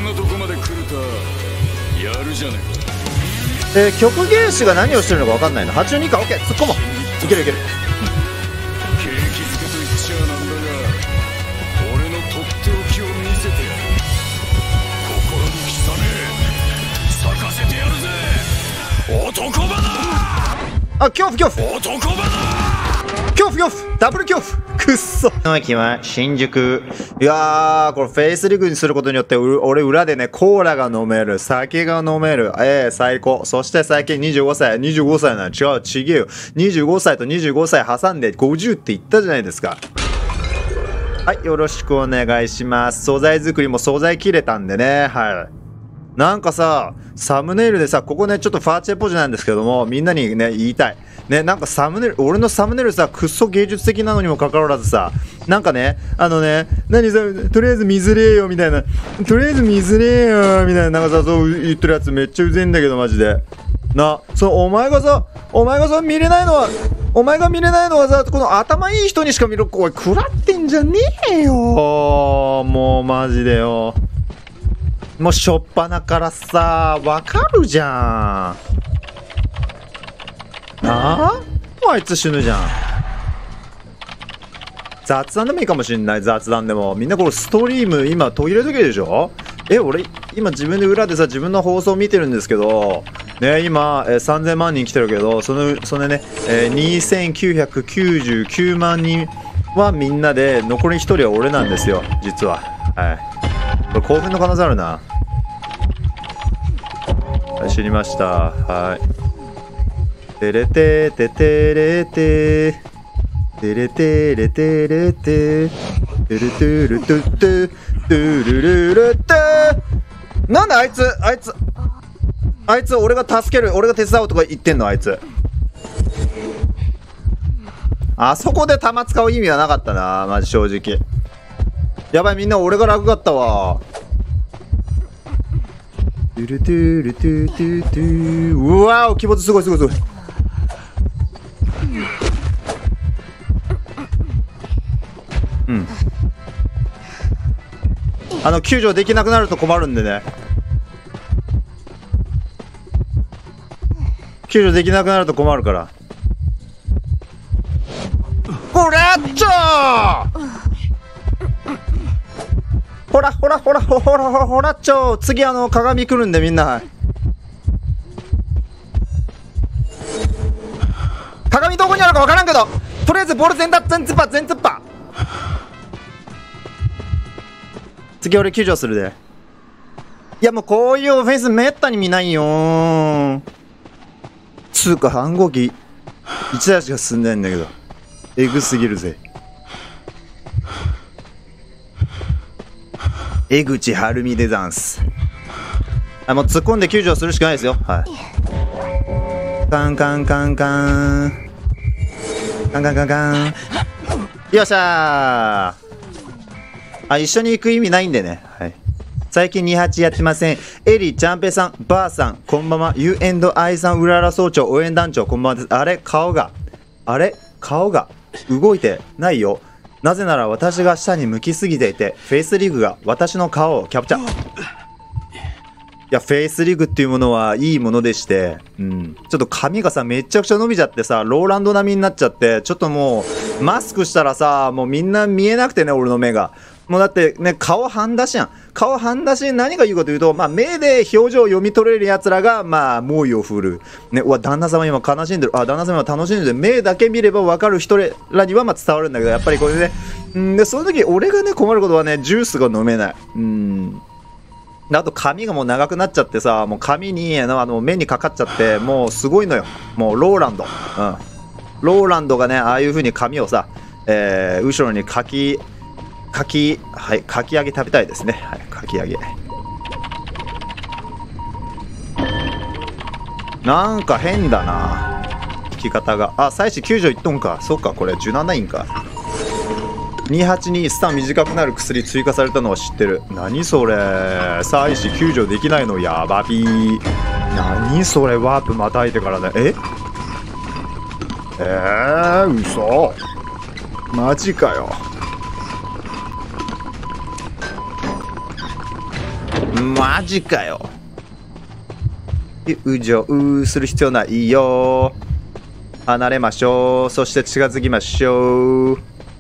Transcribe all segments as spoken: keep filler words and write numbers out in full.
んなとこまで来るとやるじゃねえー、曲芸師が何をしてるのか分かんないな。はちじゅうにか OK 突っ込もう。いけるいける。 え。景気づけと言っちゃなんだが、俺のとっておきを見せてやる。心に刻め、咲かせてやるぜ男花。 あ、恐怖恐怖男花恐怖恐怖ダブル恐怖くっそ。の駅は新宿。いやー、これフェイスリグにすることによってう俺裏でねコーラが飲める、酒が飲める。えー、最高。そして最近にじゅうごさい、にじゅうごさいなの違うちげえよ。にじゅうごさいとにじゅうごさい挟んでごじゅうって言ったじゃないですか。はい、よろしくお願いします。素材作りも素材切れたんでね。はい。なんかさ、サムネイルでさ、ここね、ちょっとファーチェポジなんですけども、みんなにね、言いたい。ね、なんかサムネイル、俺のサムネイルさ、くっそ芸術的なのにもかかわらずさ、なんかね、あのね、何さ、とりあえず見づれえよ、みたいな、とりあえず見づれえよ、みたいな、なんかさ、そう言ってるやつめっちゃうぜえんだけど、マジで。な、その、お前がさ、お前がさ、見れないのは、お前が見れないのはさ、この頭いい人にしか見ろ、おい、食らってんじゃねえよ、もう、マジでよ。もうしょっぱなからさ、わかるじゃん。なあ、もうあいつ死ぬじゃん。雑談でもいいかもしんない。雑談でもみんなこれストリーム今途切れ時計でしょ。え、俺今自分で裏でさ自分の放送見てるんですけどね、今、えー、さんぜんまんにん来てるけど、そのそれね、えー、にせんきゅうひゃくきゅうじゅうきゅうまんにんはみんなで、残りひとりは俺なんですよ実は。はい、これ興奮の可能性あるな。はい、知りました。はい。てれてててれててれてれてれててるてるてててるるるて。なんであいつあいつあいつ俺が助ける、俺が手伝うとか言ってんの。あいつあそこで弾使う意味はなかったな、マジ正直。やばい、みんな俺が楽かったわ。トゥルトゥルトゥトゥトゥ。うわー、気持ちすごいすごいすごい。うん、あの救助できなくなると困るんでね。救助できなくなると困るから。ほらっちょー、ほらほらほらほらほらほらっちょー。次あの鏡来るんでみんな。鏡どこにあるかわからんけど、とりあえずボール全打全突破全突破。次俺救助するで。いやもうこういうオフェンスめったに見ないよー。つうか反号機いちだいしか進んでないんだけど、エグすぎるぜ。江口晴美でざんす。あ、もう突っ込んで救助するしかないですよ。はい。カンカンカンカンカンカンカンカン。よっしゃー。あ、一緒に行く意味ないんでね。はい。最近にじゅうはちやってません。エリー、チャンペさん、バーさん、こんばんは。ユーエンドアイさん、うらら総長、応援団長、こんばんはです。あれ、顔が、あれ、顔が動いてないよ。なぜなら私が下に向きすぎていて、フェイスリグが私の顔をキャプチャー。いや、フェイスリグっていうものはいいものでして、うん。ちょっと髪がさ、めちゃくちゃ伸びちゃってさ、ローランド並みになっちゃって、ちょっともう、マスクしたらさ、もうみんな見えなくてね、俺の目が。もうだってね、顔半出しやん。顔半出し、何が言うかというと、まあ目で表情を読み取れる奴らが、まあ猛威を振る。ね、うわ、旦那様今悲しんでる。あ、旦那様今楽しんでる。目だけ見れば分かる人らにはまあ伝わるんだけど、やっぱりこれね、んで、その時俺がね、困ることはね、ジュースが飲めない。うん。あと髪がもう長くなっちゃってさ、もう髪に、あの、目にかかっちゃって、もうすごいのよ。もうローランド。うん。ローランドがね、ああいう風に髪をさ、えー、後ろにかき、かき、はい、かき揚げ食べたいですね。はい、かき揚げ。なんか変だな。弾き方が。あ、妻子救助いっとんか。そっか、これじゅうなないんか。にーはちにスタン短くなる薬追加されたのは知ってる。何それ。妻子救助できないのやばびー。何それ。ワープまたいてからね。ええー、嘘。マジかよ。 マジかよ。友情する必要ないよ。離れましょう。そして近づきましょう。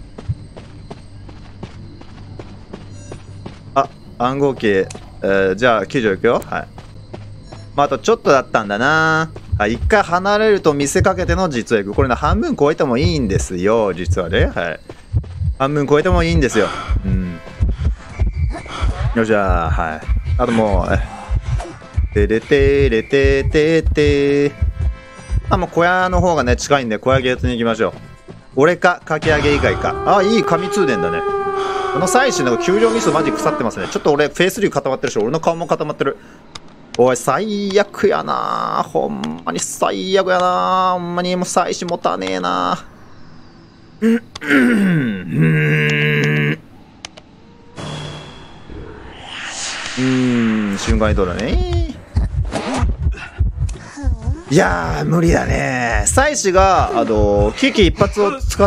あ、暗号機、えー、じゃあ救助行くよ。はい。まあ、あとちょっとだったんだな。はい、一回離れると見せかけての実力。これね、半分超えてもいいんですよ、実はね。はい。半分超えてもいいんですよ。うん。よっしゃー、はい。あともう、え、てれてれててて。あ、もう小屋の方がね、近いんで、小屋ゲートに行きましょう。俺か、かき揚げ以外か。あ、いい紙通電だね。この妻子の球場ミスマジ腐ってますね。ちょっと俺、フェイスリー固まってるし、俺の顔も固まってる。おい、最悪やな。ほんまに最悪やな。ほんまにもう妻子持たねえな。うん、うん、うん、瞬間移動だね。いやー、無理だね。妻子が、あの、危機一髪を使って、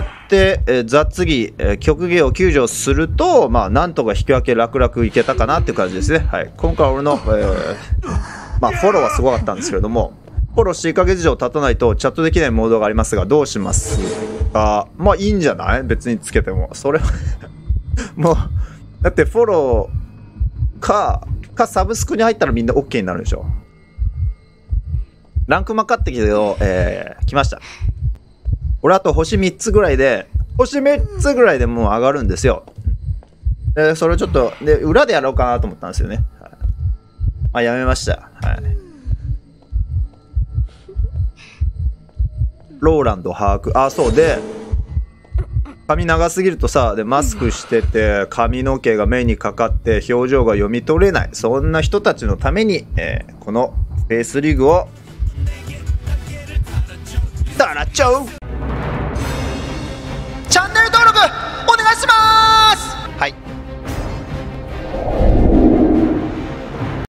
えー、雑技、えー、曲芸を救助すると、まあ、なんとか引き分け楽々いけたかなっていう感じですね。はい。今回俺の、えー、まあ、フォローはすごかったんですけれども、フォローしていっかげつ以上経たないとチャットできないモードがありますが、どうしますか？まあ、いいんじゃない？別につけても。それはもう、だってフォローか、かサブスクに入ったらみんな OK になるでしょ。ランクまかってきたけど、えー、来ました。俺あと星みっつぐらいで、星みっつぐらいでもう上がるんですよ。で、それをちょっと、で、裏でやろうかなと思ったんですよね。はい、あ、やめました。はい。ローランド把握。あ、そうで、髪長すぎるとさ、で、マスクしてて、髪の毛が目にかかって表情が読み取れない。そんな人たちのために、えー、このフェイスリーグを、タラチョウチャンネル登録お願いします。はい。